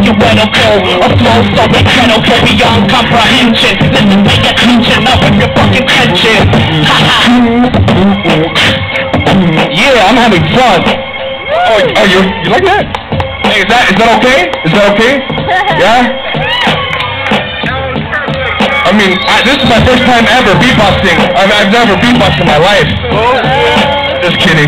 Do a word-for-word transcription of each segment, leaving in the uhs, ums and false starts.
theoretical, a flow so incredible beyond comprehension. Listen, pay attention, now with your fucking tension. Yeah, I'm having fun. Oh, oh, you you like that? Hey, is that is that okay? Is that okay? Yeah. I mean, I, this is my first time ever beatboxing. I've I've never beatboxed in my life. Just kidding.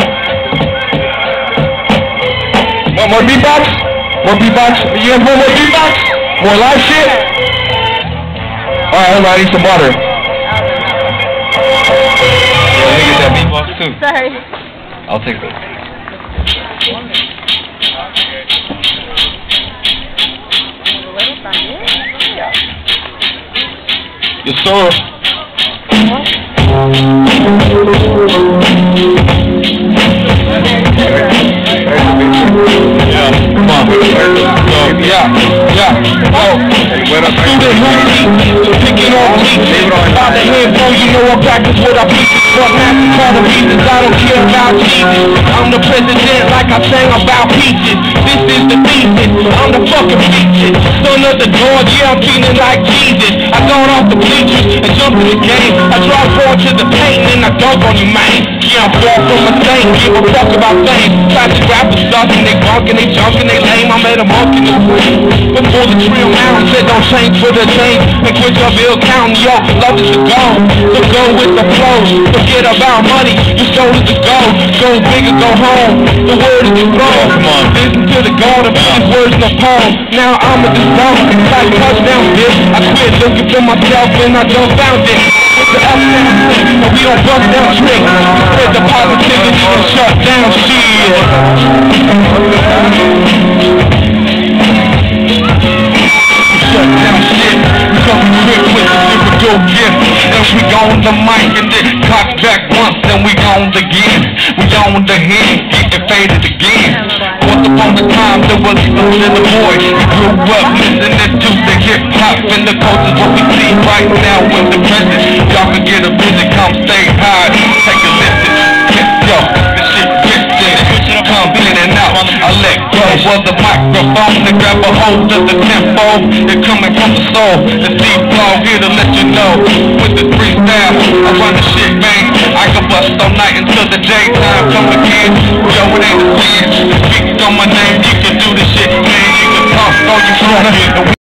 Want more beatbox? More beatbox? You guys want more beatbox? More live shit? Alright, hold on, I need some water. Yeah, let me get that beatbox too. Sorry. I'll take it. Yes, sir. Yeah, come on. Yeah, yeah. Oh, student who picking on teachers. By the handful, you know I practice what I preach. Fuck nasty call the reasons I don't care about Jesus. I'm the president like I sang about peaches. This is the thesis, I'm the fucking feature. Son of the Lord, yeah, I'm feeling like Jesus. I got off the bleachers and jumped in the game. I drive forward to the paint and I dunk on you, man. Yeah, I'm far from a saint, give a fuck about things. Classic rappers stuff and they drunk and they junk and they lame. I made a monk in the street. Before the trio mountain said don't change for the change. And quit your bill counting, yo, love is the goal. So go with the flow, forget about money, your soul is the goal. Go big or go home, the word is the throne. Listen to the God of his words in the poem. Now I'm a disorder, like touchdown dip. I quit looking for myself and I don't found it. With the up down stick, so we don't bust down trick. Spread the positivity and shut down shit. Shut down shit. We come quick with the lyrical gift. And we on the mic and then cock back once, then we on again. We on the hand, getting faded again. Once upon a time there was a little boy. He grew up listening to the hip hop and the culture what we see right now in the present. Y'all can get a visit, come stay high, take a listen. Yes, yo, this shit gifted. Come in and out, I let go of the microphone to grab a hold of the tempo. It's coming from the soul, the deep flow, here to let you know. With the freestyle, I run the shit, man. I can bust all night until the daytime come again. Yo, it ain't a sin. Speak on my name, you can do the shit, man. You can talk all you want.